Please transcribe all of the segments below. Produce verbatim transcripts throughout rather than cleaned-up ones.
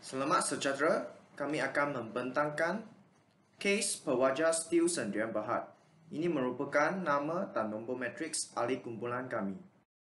Selamat sejahtera, kami akan membentangkan kes pewajar Steel Sendirian Berhad. Ini merupakan nama dan nombor matriks ahli kumpulan kami.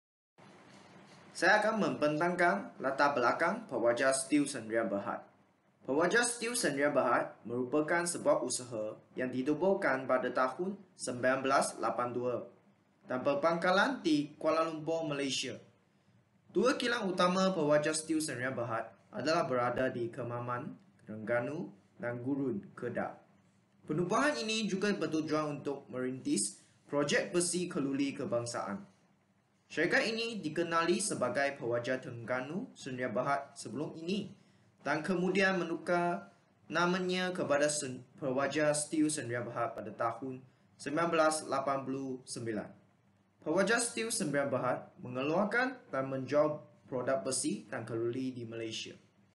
Saya akan membentangkan latar belakang pewajar Steel Sendirian Berhad. Pewajar Steel Sendirian Berhad merupakan sebuah usaha yang ditubuhkan pada tahun seribu sembilan ratus lapan puluh dua dan berpangkalan di Kuala Lumpur, Malaysia. Dua kilang utama pewajar Steel Sendirian Berhad adalah berada di Kemaman, Terengganu, dan Gurun, Kedah. Penubuhan ini juga bertujuan untuk merintis projek besi keluli kebangsaan. Syarikat ini dikenali sebagai Pewajar Terengganu Sendirian Berhad sebelum ini dan kemudian menukar namanya kepada Pewajar Steel Sendirian Berhad pada tahun seribu sembilan ratus lapan puluh sembilan. Pewajar Steel Sendirian Berhad mengeluarkan dan menjual produk besi dan keluli di Malaysia.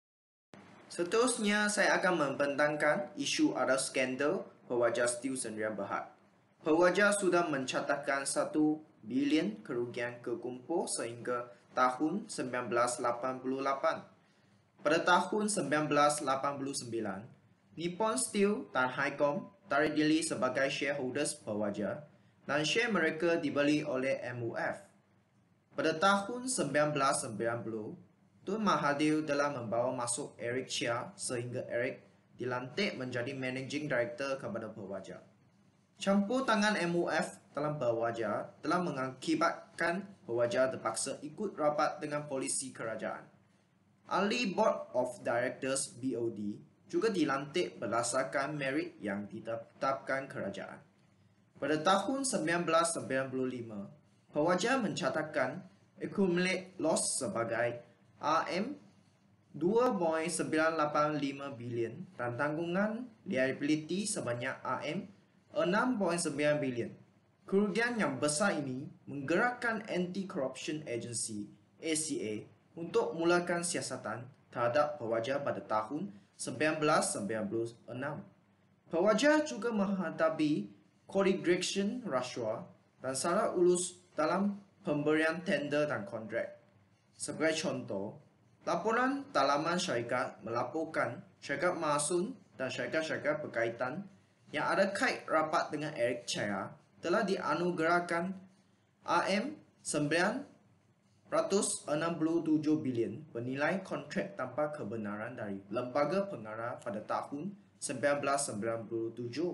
Seterusnya, saya akan membentangkan isu atau skandal Pewajar Steel Sendirian Berhad. Pewajar sudah mencatatkan satu bilion kerugian kekumpul sehingga tahun seribu sembilan ratus lapan puluh lapan. Pada tahun seribu sembilan ratus lapan puluh sembilan, Nippon Steel dan Highcom tarik diri sebagai shareholders Pewajar dan share mereka dibeli oleh M U F. Pada tahun seribu sembilan ratus sembilan puluh, Tun Mahathir telah membawa masuk Eric Chia sehingga Eric dilantik menjadi Managing Director kepada Pewajar. Campur tangan M U F dalam Pewajar telah mengakibatkan Pewajar terpaksa ikut rapat dengan polisi kerajaan. Ahli Board of Directors B O D juga dilantik berdasarkan merit yang ditetapkan kerajaan. Pada tahun seribu sembilan ratus sembilan puluh lima, Pewajar mencatatkan accumulate loss sebagai R M dua perpuluhan sembilan lapan lima bilion dan tanggungan liability sebanyak R M enam perpuluhan sembilan bilion. Kerugian yang besar ini menggerakkan Anti-Corruption Agency A C A untuk mulakan siasatan terhadap Pewajar pada tahun seribu sembilan ratus sembilan puluh enam. Pewajar juga menghadapi corruption rasuah dan salah ulus dalam pemberian tender dan kontrak. Sebagai contoh, laporan dalaman syarikat melaporkan syarikat Masun dan syarikat-syarikat berkaitan yang ada kait rapat dengan Eric Chia telah dianugerahkan R M sembilan ratus enam puluh tujuh bilion bernilai kontrak tanpa kebenaran dari lembaga pengarah pada tahun seribu sembilan ratus sembilan puluh tujuh.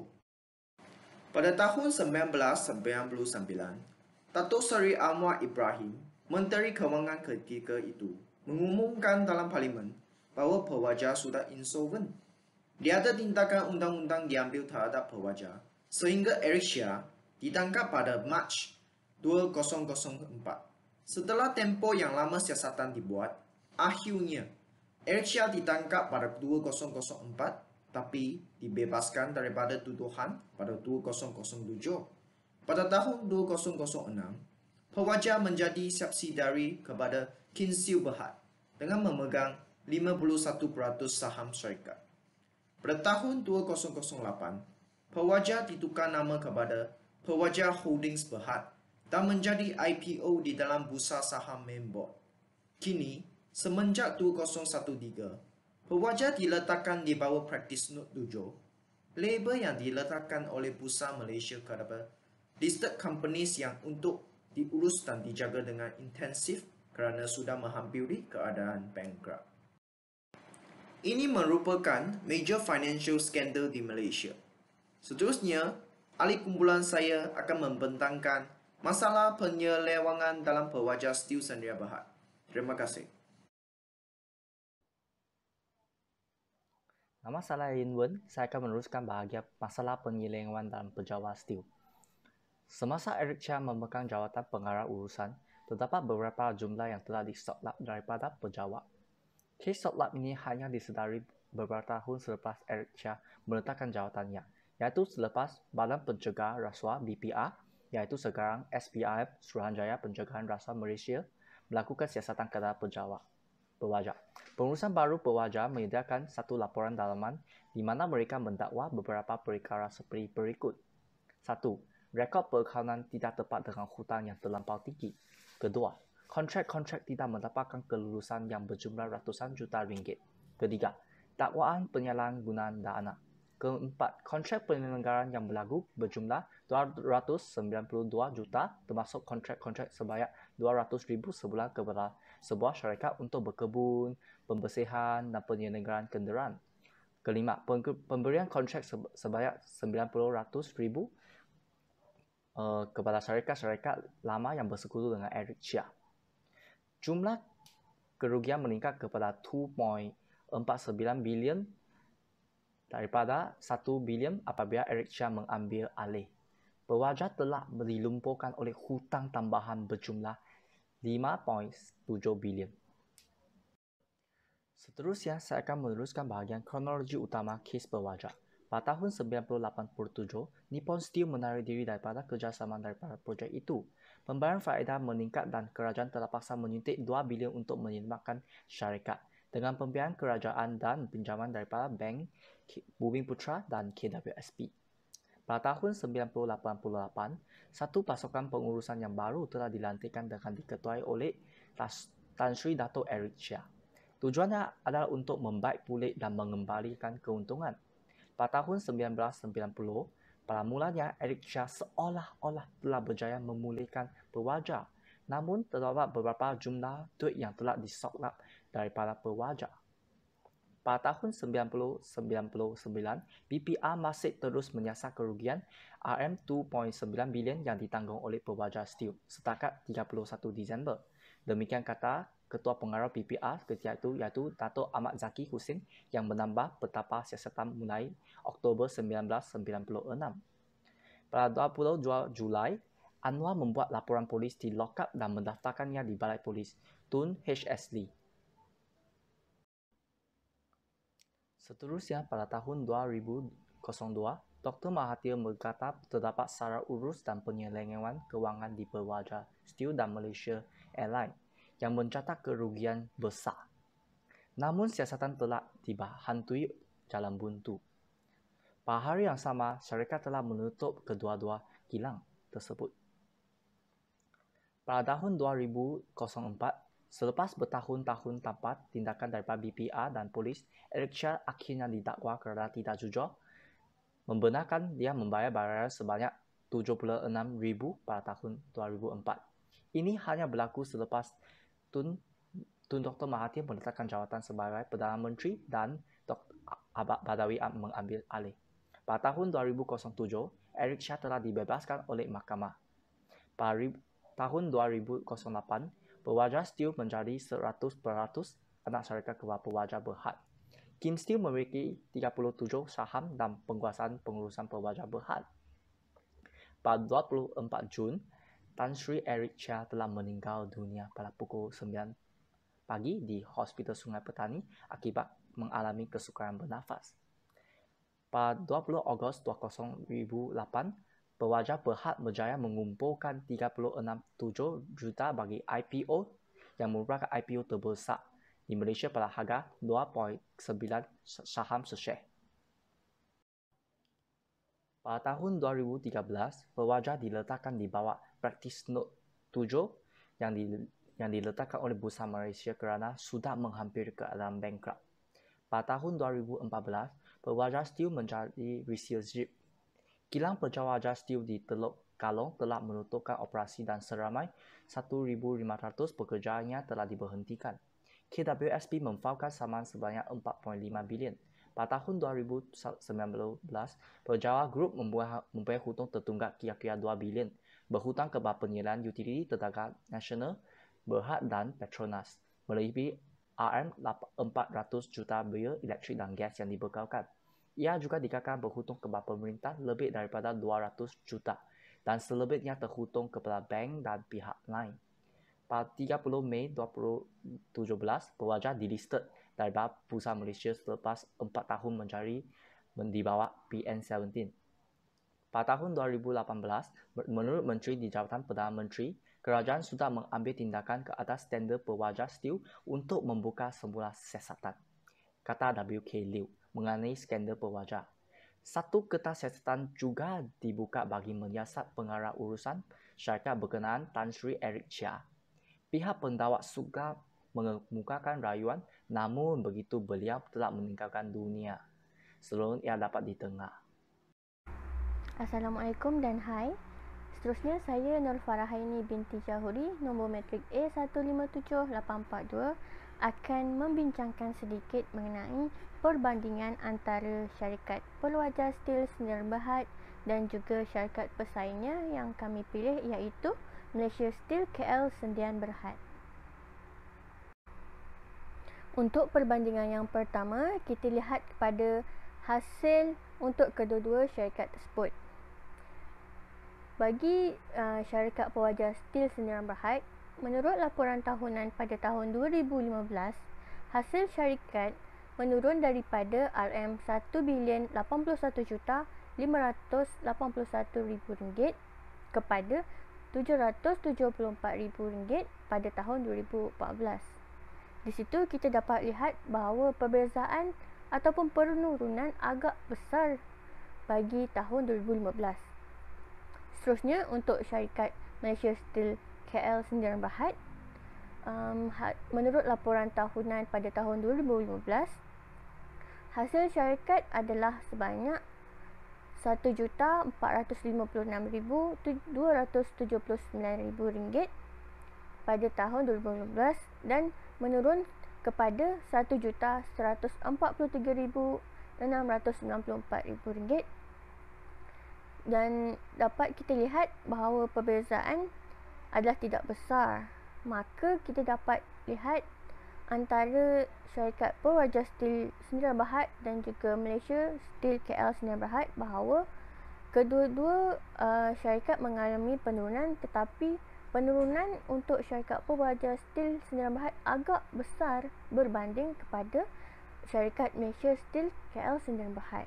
Pada tahun seribu sembilan ratus sembilan puluh sembilan, Datuk Seri Anwar Ibrahim, Menteri Kewangan ketika itu, mengumumkan dalam Parlimen bahawa Pewajar sudah insolven. Tiada tindakan undang-undang diambil terhadap Pewajar sehingga Eric Chia ditangkap pada Mac dua ribu empat. Setelah tempoh yang lama siasatan dibuat, akhirnya Eric Chia ditangkap pada dua ribu empat tapi dibebaskan daripada tuduhan pada dua ribu tujuh. Pada tahun dua ribu enam, Pewajar menjadi subsidiari kepada Kinsil Berhad dengan memegang lima puluh satu peratus saham syarikat. Pada tahun dua ribu lapan, Pewajar ditukar nama kepada Pewajar Holdings Berhad dan menjadi I P O di dalam Bursa Saham Mainboard. Kini, semenjak dua ribu tiga belas, Pewajar diletakkan di bawah Practice Note tujuh, label yang diletakkan oleh Bursa Malaysia kepada listed companies yang untuk diurus dan dijaga dengan intensif kerana sudah menghampiri keadaan bankrupt. Ini merupakan major financial scandal di Malaysia. Seterusnya, ahli kumpulan saya akan membentangkan masalah penyelewangan dalam Pewajar Steel Sendirian Berhad. Terima kasih. Nama saya Yin Wen, saya akan meneruskan bahagian masalah penyelewangan dalam Pejabat Steel. Semasa Eric Chia memegang jawatan pengarah urusan, terdapat beberapa jumlah yang telah disotlap daripada pejabat. Kes sotlap ini hanya disedari beberapa tahun selepas Eric Chia meletakkan jawatannya, iaitu selepas Badan Pencegah Rasuah B P R, iaitu sekarang S P R M Suruhanjaya Pencegahan Rasuah Malaysia, melakukan siasatan kepada pejabat. Pewajar. Pengurusan baru Pewajar menyediakan satu laporan dalaman di mana mereka mendakwa beberapa perkara seperti berikut. Satu. Rekod perakanan tidak tepat dengan hutang yang terlampau tinggi. Kedua, kontrak-kontrak tidak mendapatkan kelulusan yang berjumlah ratusan juta ringgit. Ketiga, dakwaan penyalahgunaan dana. Keempat, kontrak penyelenggaraan yang berlaku berjumlah dua ratus sembilan puluh dua juta termasuk kontrak-kontrak sebanyak dua ratus ribu sebulan kepada sebuah syarikat untuk berkebun, pembersihan dan penyelenggaraan kenderaan. Kelima, pemberian kontrak sebanyak sembilan puluh ratus ribu uh, kepada syarikat-syarikat lama yang bersekutu dengan Eric Chia. Jumlah kerugian meningkat kepada dua koma empat sembilan bilion daripada satu bilion apabila Eric Chia mengambil alih. Pewajar telah dilumpuhkan oleh hutang tambahan berjumlah lima koma tujuh bilion. Seterusnya, saya akan meneruskan bahagian kronologi utama kes pewajar. Pada tahun sembilan puluh lapan puluh tujuh, Nippon Steel menarik diri daripada kerjasama daripada projek itu. Pembayaran faedah meningkat dan kerajaan terpaksa menyuntik dua bilion untuk menyelamatkan syarikat dengan pembiayaan kerajaan dan pinjaman daripada Bank Bumiputra dan K W S P. Pada tahun sembilan puluh lapan puluh lapan, satu pasukan pengurusan yang baru telah dilantikkan dengan diketuai oleh Tan Sri Dato' Eric Chia. Tujuannya adalah untuk membaik pulih dan mengembalikan keuntungan. Pada tahun sembilan belas sembilan puluh, pada mulanya Eric Chia seolah-olah telah berjaya memulihkan pewajar. Namun terdapat beberapa jumlah duit yang telah disoklap daripada pewajar. Pada tahun sembilan puluh sembilan puluh sembilan, B P R masih terus menyiasat kerugian R M dua koma sembilan bilion yang ditanggung oleh pewajar Steel setakat tiga puluh satu Disember. Demikian kata Ketua Pengarah B P R ketika itu iaitu Dato' Ahmad Zaki Husin yang menambah petapa siasatan mulai Oktober sembilan belas sembilan puluh enam. Pada dua puluh dua Julai, Anwar membuat laporan polis di lock-up dan mendaftarkannya di Balai Polis Tun H S Lee. Seterusnya, pada tahun dua ribu dua, Doktor Mahathir berkata terdapat salah urus dan penyelewengan kewangan di pewajar Steel dan Malaysia Airlines yang mencatat kerugian besar. Namun siasatan telah dihantui jalan buntu. Pada hari yang sama, syarikat telah menutup kedua-dua kilang tersebut. Pada tahun dua ribu empat, selepas bertahun-tahun tanpa tindakan daripada B P R dan polis, Eric Chia akhirnya didakwa kerana tidak jujur, membenarkan dia membayar bayaran sebanyak tujuh puluh enam ribu pada tahun dua ribu empat. Ini hanya berlaku selepas Tun, Tun Doktor Mahathir meletakkan jawatan sebagai Perdana Menteri dan Doktor Abad Badawi mengambil alih. Pada tahun dua ribu tujuh, Eric Chia telah dibebaskan oleh mahkamah. Pada tahun dua ribu lapan, pewajar Steel menjadi seratus peratus anak syarikat kepada pewajar Berhad. Kim Steel memiliki tiga puluh tujuh saham dan penguasaan pengurusan pewajar Berhad. Pada dua puluh empat Jun, Tan Sri Eric Chia telah meninggal dunia pada pukul sembilan pagi di Hospital Sungai Petani akibat mengalami kesukaran bernafas. Pada dua puluh Ogos dua ribu lapan, pewajar Berhad berjaya mengumpulkan tiga puluh enam koma tujuh juta bagi I P O yang merupakan I P O terbesar di Malaysia pada harga dua koma sembilan saham seshare. Pada tahun dua ribu tiga belas, pewajar diletakkan di bawah Practice Note tujuh yang, di, yang diletakkan oleh Bursa Malaysia kerana sudah menghampiri keadaan bankrupt. Pada tahun dua ribu empat belas, pewajar Steel menjadi receivership. Kilang pewajar Steel di Teluk Kalong telah menutupkan operasi dan seramai seribu lima ratus pekerjaannya telah diberhentikan. K W S P memfaulkan saman sebanyak empat koma lima bilion. Pada tahun dua ribu sembilan belas, Perjalanan Group mempunyai hutang tertunggak kira-kira dua bilion, berhutang kepada penyediaan utiliti Tenaga Nasional, Berhad dan Petronas, melebihi R M empat ratus juta bil elektrik dan gas yang dibekalkan. Ia juga dikatakan berhutang kepada pemerintah lebih daripada dua ratus juta dan selebihnya terhutang kepada bank dan pihak lain. Pada tiga puluh Mei dua ribu tujuh belas, pewajar dilisted daripada Bursa Malaysia selepas empat tahun menjadi di bawah P N tujuh belas. Pada tahun dua ribu lapan belas, menurut Menteri di Jabatan Perdana Menteri, kerajaan sudah mengambil tindakan ke atas tender pewajar Steel untuk membuka semula siasatan, kata W K Liu mengenai skandal pewajar. Satu kertas siasatan juga dibuka bagi menyiasat pengarah urusan syarikat berkenaan Tan Sri Eric Chia. Pihak pendakwa suka mengemukakan rayuan Namun begitu beliau telah meninggalkan dunia sebelum ia dapat didengar. Assalamualaikum dan hai. Seterusnya saya Nur Farahaini binti Jahuri, nombor matrik A satu lima tujuh lapan empat dua, akan membincangkan sedikit mengenai perbandingan antara syarikat Perwajar Steel Sdn Bhd dan juga syarikat pesaingnya yang kami pilih, iaitu Malaysia Steel K L Sdn Bhd. Untuk perbandingan yang pertama, kita lihat kepada hasil untuk kedua-dua syarikat tersebut. Bagi uh, syarikat Perwajar Steel Sdn Bhd, menurut laporan tahunan pada tahun dua ribu lima belas, hasil syarikat menurun daripada R M satu bilion lapan puluh satu juta lima ratus lapan puluh satu ribu ringgit kepada tujuh ratus tujuh puluh empat ribu ringgit pada tahun dua ribu empat belas. Di situ kita dapat lihat bahawa perbezaan ataupun penurunan agak besar bagi tahun dua ribu lima belas. Seterusnya untuk syarikat Malaysia Steel K L Sdn Bhd, um, menurut laporan tahunan pada tahun dua ribu lima belas, hasil syarikat adalah sebanyak satu juta empat ratus lima puluh enam ribu dua ratus tujuh puluh sembilan ringgit pada tahun dua ribu lima belas dan menurun kepada satu juta seratus empat puluh tiga ribu enam ratus sembilan puluh empat ringgit. Dan dapat kita lihat bahawa perbezaan adalah tidak besar. Maka kita dapat lihat antara syarikat Perwajar Steel Sdn Bhd dan juga Malaysia Steel K L Sdn Bhd bahawa kedua-dua uh, syarikat mengalami penurunan, tetapi penurunan untuk syarikat Perwajar Steel Sdn Bhd agak besar berbanding kepada syarikat Malaysia Steel K L Sdn Bhd.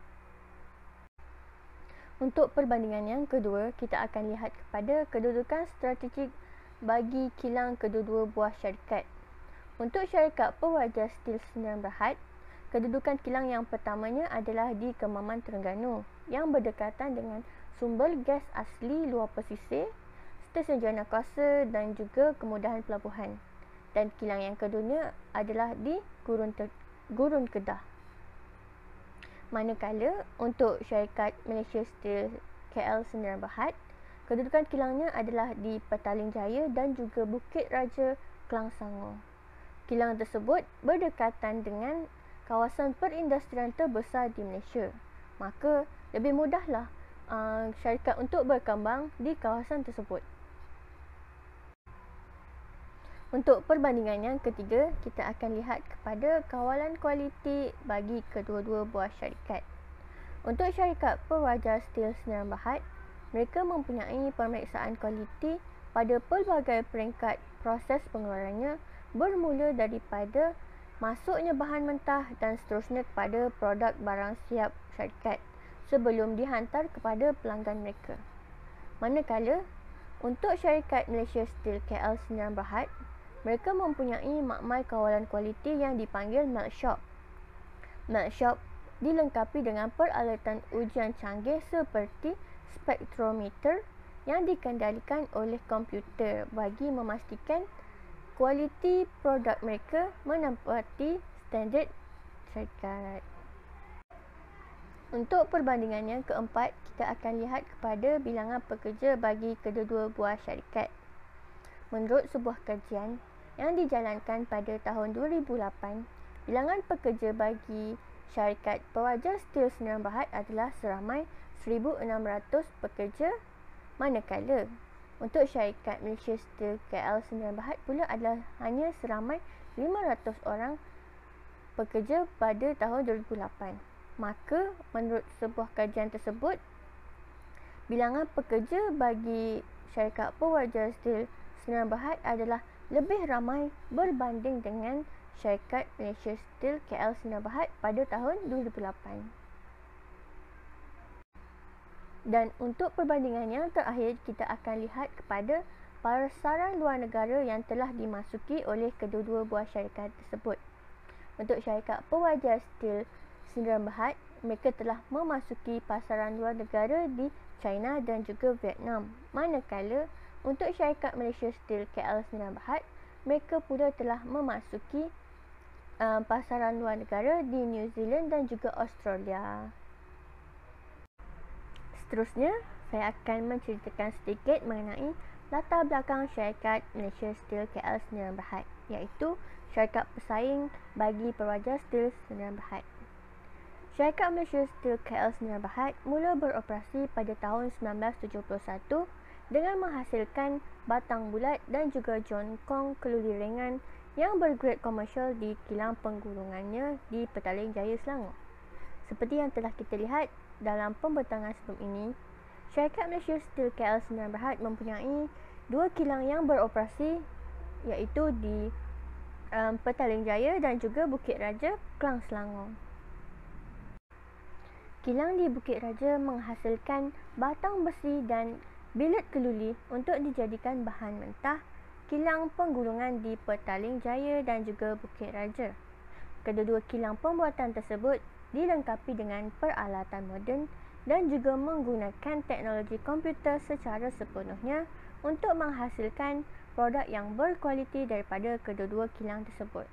Untuk perbandingan yang kedua, kita akan lihat kepada kedudukan strategik bagi kilang kedua-dua buah syarikat. Untuk syarikat Perwajar Steel Sdn Bhd, kedudukan kilang yang pertamanya adalah di Kemaman, Terengganu yang berdekatan dengan sumber gas asli luar pesisir, stesen jana kuasa dan juga kemudahan pelabuhan. Dan kilang yang keduanya adalah di Gurun, Gurun Kedah. Manakala untuk syarikat Malaysia Steel K L Sdn Bhd, kedudukan kilangnya adalah di Petaling Jaya dan juga Bukit Raja, Kelang Sango. Kilang tersebut berdekatan dengan kawasan perindustrian terbesar di Malaysia. Maka lebih mudahlah uh, syarikat untuk berkembang di kawasan tersebut. Untuk perbandingan yang ketiga, kita akan lihat kepada kawalan kualiti bagi kedua-dua buah syarikat. Untuk syarikat Perwajar Steel Sdn Bhd, mereka mempunyai pemeriksaan kualiti pada pelbagai peringkat proses pengeluarannya, bermula daripada masuknya bahan mentah dan seterusnya kepada produk barang siap syarikat sebelum dihantar kepada pelanggan mereka. Manakala untuk syarikat Malaysia Steel K L Sdn Bhd, mereka mempunyai makmal kawalan kualiti yang dipanggil Melt Shop. Melt Shop dilengkapi dengan peralatan ujian canggih seperti spektrometer yang dikendalikan oleh komputer bagi memastikan kualiti produk mereka menempati standard syarikat. Untuk perbandingan yang keempat, kita akan lihat kepada bilangan pekerja bagi kedua-dua buah syarikat. Menurut sebuah kajian yang dijalankan pada tahun dua ribu lapan, bilangan pekerja bagi syarikat Perwajar Steel Sdn Bhd adalah seramai seribu enam ratus pekerja, manakala untuk syarikat Malaysia Steel K L Sdn Bhd pula adalah hanya seramai lima ratus orang pekerja pada tahun dua ribu lapan. Maka menurut sebuah kajian tersebut, bilangan pekerja bagi syarikat Perwajar Steel Sdn Bhd adalah lebih ramai berbanding dengan syarikat Malaysia Steel K L Sdn Bhd pada tahun dua ribu lapan. Dan untuk perbandingan yang terakhir, kita akan lihat kepada pasaran luar negara yang telah dimasuki oleh kedua-dua buah syarikat tersebut. Untuk syarikat Perwajar Steel Sdn Bhd, mereka telah memasuki pasaran luar negara di China dan juga Vietnam. Manakala untuk syarikat Malaysia Steel K L Sdn Bhd, mereka pula telah memasuki uh, pasaran luar negara di New Zealand dan juga Australia. Seterusnya, saya akan menceritakan sedikit mengenai latar belakang syarikat Malaysia Steel K L Sdn Bhd, iaitu syarikat pesaing bagi pewajar steel Sdn Bhd. Syarikat Malaysia Steel K L Sdn Bhd mula beroperasi pada tahun sembilan belas tujuh puluh satu dengan menghasilkan batang bulat dan juga jongkong keluli ringan yang bergrade komersial di kilang penggulungannya di Petaling Jaya, Selangor. Seperti yang telah kita lihat dalam pembentangan sebelum ini, syarikat Malaysia Steel K L Sdn Bhd mempunyai dua kilang yang beroperasi, iaitu di um, Petaling Jaya dan juga Bukit Raja, Klang, Selangor. Kilang di Bukit Raja menghasilkan batang besi dan bilet keluli untuk dijadikan bahan mentah kilang penggulungan di Petaling Jaya dan juga Bukit Raja. Kedua-dua kilang pembuatan tersebut dilengkapi dengan peralatan moden dan juga menggunakan teknologi komputer secara sepenuhnya untuk menghasilkan produk yang berkualiti daripada kedua-dua kilang tersebut.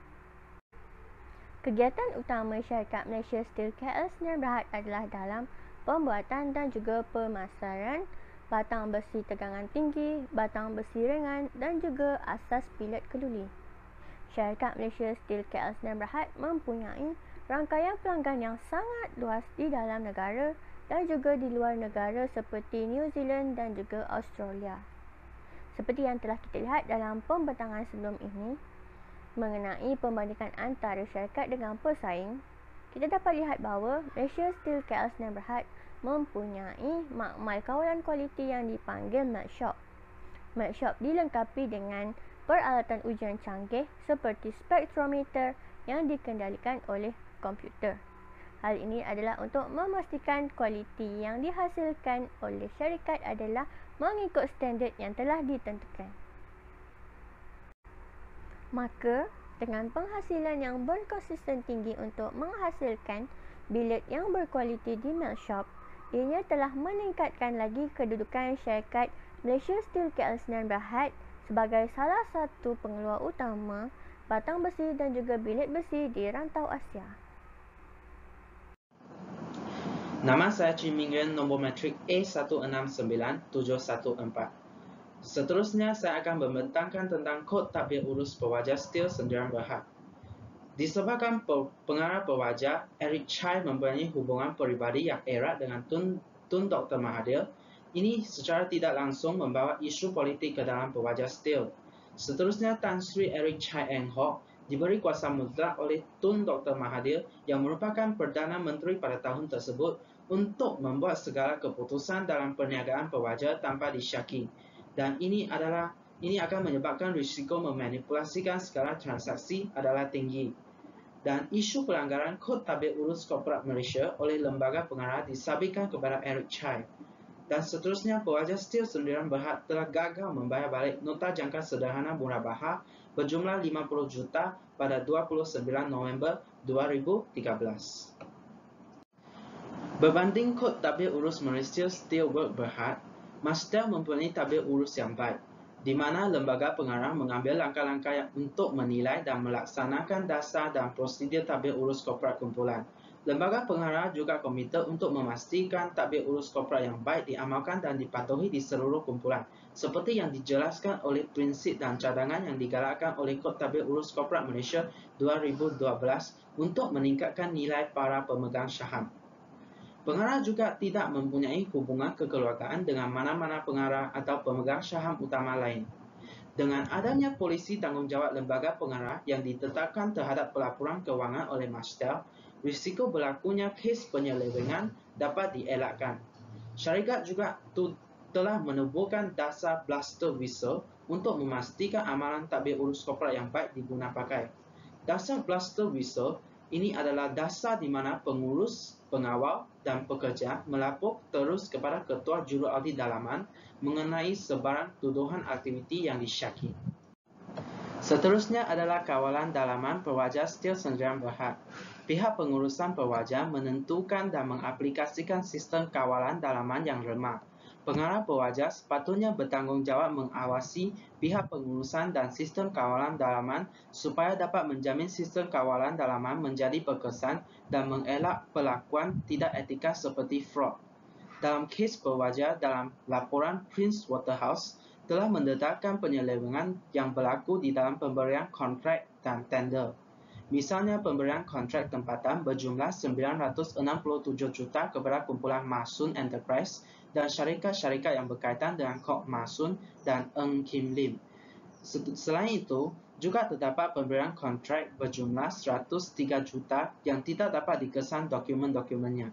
Kegiatan utama syarikat Malaysia Steel K L Sdn Bhd adalah dalam pembuatan dan juga pemasaran batang besi tegangan tinggi, batang besi ringan dan juga asas bilet keluli. Syarikat Malaysia Steel K L Sdn Bhd mempunyai rangkaian pelanggan yang sangat luas di dalam negara dan juga di luar negara seperti New Zealand dan juga Australia. Seperti yang telah kita lihat dalam pembentangan sebelum ini, mengenai perbandingan antara syarikat dengan pesaing, kita dapat lihat bahawa Malaysia Steel K L Sdn Bhd mempunyai makmal kawalan kualiti yang dipanggil Meltshop. Meltshop dilengkapi dengan peralatan ujian canggih seperti spektrometer yang dikendalikan oleh komputer. Hal ini adalah untuk memastikan kualiti yang dihasilkan oleh syarikat adalah mengikut standard yang telah ditentukan. Maka, dengan penghasilan yang berkonsisten tinggi untuk menghasilkan bilet yang berkualiti di Meltshop, ianya telah meningkatkan lagi kedudukan syarikat Malaysia Steel K L Sdn Bhd sebagai salah satu pengeluar utama batang besi dan juga bilet besi di rantau Asia. Nama saya Chin Ming Ren, nombor matrik A satu enam sembilan tujuh satu empat. Seterusnya, saya akan membentangkan tentang kod tadbir urus pewajar steel Sdn Bhd. Disebabkan pengarah pewajar, Eric Chai mempunyai hubungan peribadi yang erat dengan Tun, Tun Doktor Mahathir, ini secara tidak langsung membawa isu politik ke dalam pewajar steel. Seterusnya, Tan Sri Eric Chai Eng Hock diberi kuasa mutlak oleh Tun Doktor Mahathir yang merupakan Perdana Menteri pada tahun tersebut untuk membuat segala keputusan dalam perniagaan pewajar tanpa disyaki. Dan ini adalah ini akan menyebabkan risiko memanipulasikan segala transaksi adalah tinggi. Dan isu pelanggaran kod tadbir urus korporat Malaysia oleh lembaga pengarah disabitkan kepada Eric Chai. Dan seterusnya, pewajar steel Sdn Bhd telah gagal membayar balik nota jangka sederhana murabahah berjumlah lima puluh juta pada dua puluh sembilan November dua ribu tiga belas. Berbanding kod tadbir urus Malaysia Steel Works Berhad, Masdar mempunyai tadbir urus yang baik, di mana lembaga pengarah mengambil langkah-langkah untuk menilai dan melaksanakan dasar dan prosedur tadbir urus korporat kumpulan. Lembaga pengarah juga komited untuk memastikan tadbir urus korporat yang baik diamalkan dan dipatuhi di seluruh kumpulan, seperti yang dijelaskan oleh prinsip dan cadangan yang digalakkan oleh Kod Tadbir Urus Korporat Malaysia dua ribu dua belas untuk meningkatkan nilai para pemegang saham. Pengarah juga tidak mempunyai hubungan kekeluargaan dengan mana-mana pengarah atau pemegang saham utama lain. Dengan adanya polisi tanggungjawab lembaga pengarah yang ditetapkan terhadap pelaporan kewangan oleh Masdar, risiko berlakunya kes penyelewengan dapat dielakkan. Syarikat juga tu, telah menubuhkan dasar Blaster Whistle untuk memastikan amalan tadbir urus korporat yang baik diguna pakai. Dasar Blaster Whistle ini adalah dasar di mana pengurus, pengawal dan pekerja melapor terus kepada Ketua Juruaudit Dalaman mengenai sebarang tuduhan aktiviti yang disyaki. Seterusnya adalah kawalan dalaman pewajar Steel Sdn Bhd. Pihak pengurusan pewajar menentukan dan mengaplikasikan sistem kawalan dalaman yang lemah. Pengarah pewajar sepatutnya bertanggungjawab mengawasi pihak pengurusan dan sistem kawalan dalaman supaya dapat menjamin sistem kawalan dalaman menjadi berkesan dan mengelak perlakuan tidak etika seperti fraud. Dalam kes pewajar dalam laporan Prince Waterhouse telah mendedahkan penyelewengan yang berlaku di dalam pemberian kontrak dan tender. Misalnya pemberian kontrak tempatan berjumlah sembilan ratus enam puluh tujuh juta kepada kumpulan Masun Enterprise dan syarikat-syarikat yang berkaitan dengan Kok Masun dan Eng Kim Lim. Selain itu, juga terdapat pemberian kontrak berjumlah seratus tiga juta yang tidak dapat dikesan dokumen-dokumennya.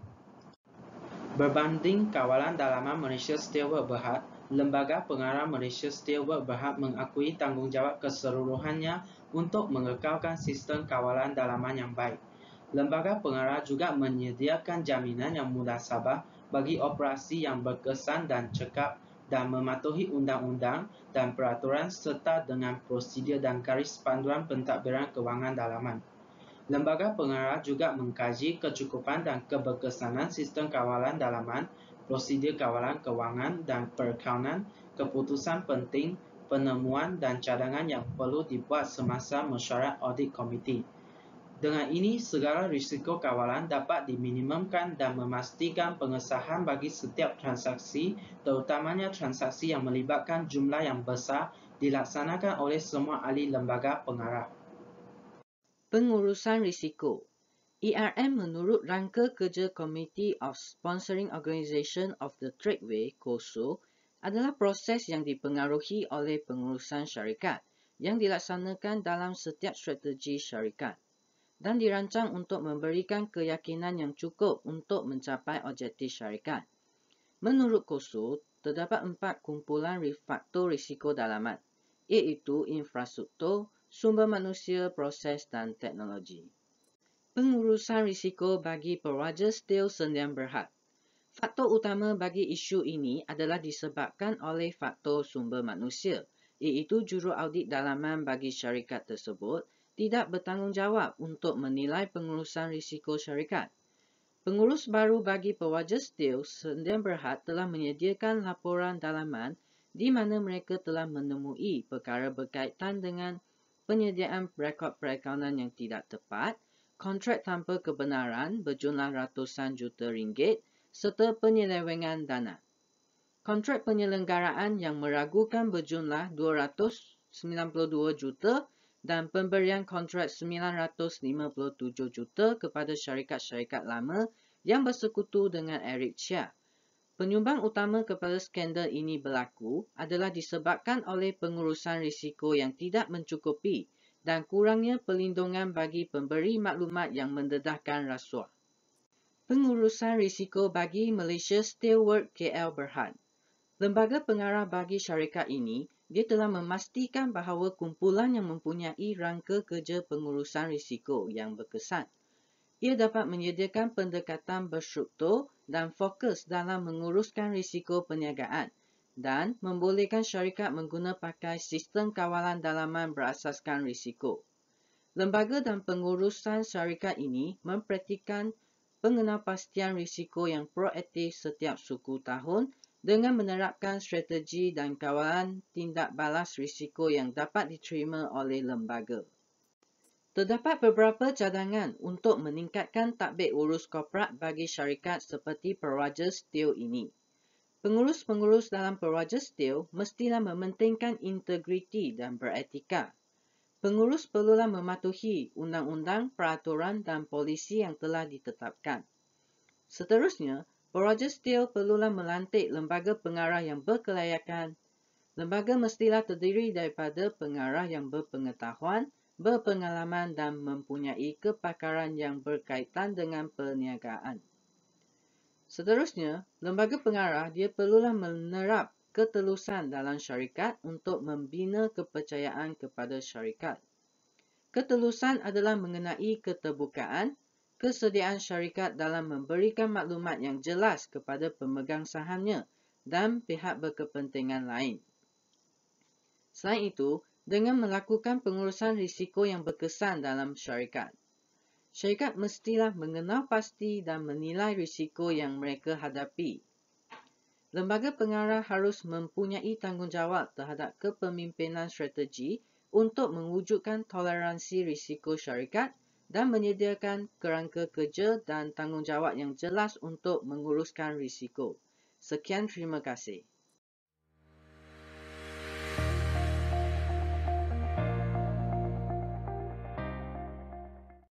Berbanding kawalan dalaman Malaysia Steelworks Berhad, Lembaga Pengarah Malaysia Steelworks Berhad mengakui tanggungjawab keseluruhannya untuk mengekalkan sistem kawalan dalaman yang baik. Lembaga pengarah juga menyediakan jaminan yang mudah sabar bagi operasi yang berkesan dan cekap dan mematuhi undang-undang dan peraturan serta dengan prosedur dan garis panduan pentadbiran kewangan dalaman. Lembaga pengarah juga mengkaji kecukupan dan keberkesanan sistem kawalan dalaman, prosedur kawalan kewangan dan perakaunan, keputusan penting, penemuan dan cadangan yang perlu dibuat semasa mesyuarat audit komiti. Dengan ini, segala risiko kawalan dapat diminimumkan dan memastikan pengesahan bagi setiap transaksi, terutamanya transaksi yang melibatkan jumlah yang besar, dilaksanakan oleh semua ahli lembaga pengarah. Pengurusan risiko. E R M menurut Rangka Kerja Committee of Sponsoring Organisation of the Tradeway, K O S O, adalah proses yang dipengaruhi oleh pengurusan syarikat yang dilaksanakan dalam setiap strategi syarikat dan dirancang untuk memberikan keyakinan yang cukup untuk mencapai objektif syarikat. Menurut K O S O, terdapat empat kumpulan faktor risiko dalaman, iaitu infrastruktur, sumber manusia, proses dan teknologi. Pengurusan risiko bagi pewajar steel Sdn Bhd. Faktor utama bagi isu ini adalah disebabkan oleh faktor sumber manusia, iaitu juru audit dalaman bagi syarikat tersebut tidak bertanggungjawab untuk menilai pengurusan risiko syarikat. Pengurus baru bagi pewajar steel Sdn Bhd telah menyediakan laporan dalaman di mana mereka telah menemui perkara berkaitan dengan penyediaan rekod perakaunan yang tidak tepat, kontrak tanpa kebenaran berjumlah ratusan juta ringgit, serta penyelewengan dana. Kontrak penyelenggaraan yang meragukan berjumlah dua ratus sembilan puluh dua juta dan pemberian kontrak sembilan ratus lima puluh tujuh juta kepada syarikat-syarikat lama yang bersekutu dengan Eric Chia. Penyumbang utama kepada skandal ini berlaku adalah disebabkan oleh pengurusan risiko yang tidak mencukupi dan kurangnya perlindungan bagi pemberi maklumat yang mendedahkan rasuah. Pengurusan risiko bagi Malaysia Steelworks K L Berhad. Lembaga pengarah bagi syarikat ini, dia telah memastikan bahawa kumpulan yang mempunyai rangka kerja pengurusan risiko yang berkesan. Ia dapat menyediakan pendekatan berstruktur dan fokus dalam menguruskan risiko perniagaan dan membolehkan syarikat mengguna pakai sistem kawalan dalaman berasaskan risiko. Lembaga dan pengurusan syarikat ini mempraktikkan pengenalpastian risiko yang proaktif setiap suku tahun dengan menerapkan strategi dan kawalan tindak balas risiko yang dapat diterima oleh lembaga. Terdapat beberapa cadangan untuk meningkatkan tadbir urus korporat bagi syarikat seperti pewajar steel ini. Pengurus-pengurus dalam pewajar steel mestilah mementingkan integriti dan beretika. Pengurus perlulah mematuhi undang-undang, peraturan dan polisi yang telah ditetapkan. Seterusnya, pewajar steel perlulah melantik lembaga pengarah yang berkelayakan. Lembaga mestilah terdiri daripada pengarah yang berpengetahuan, berpengalaman dan mempunyai kepakaran yang berkaitan dengan perniagaan. Seterusnya, lembaga pengarah dia perlulah menerap ketelusan dalam syarikat untuk membina kepercayaan kepada syarikat. Ketelusan adalah mengenai keterbukaan, kesediaan syarikat dalam memberikan maklumat yang jelas kepada pemegang sahamnya dan pihak berkepentingan lain. Selain itu, dengan melakukan pengurusan risiko yang berkesan dalam syarikat, syarikat mestilah mengenal pasti dan menilai risiko yang mereka hadapi. Lembaga pengarah harus mempunyai tanggungjawab terhadap kepemimpinan strategi untuk mewujudkan toleransi risiko syarikat dan menyediakan kerangka kerja dan tanggungjawab yang jelas untuk menguruskan risiko. Sekian, terima kasih.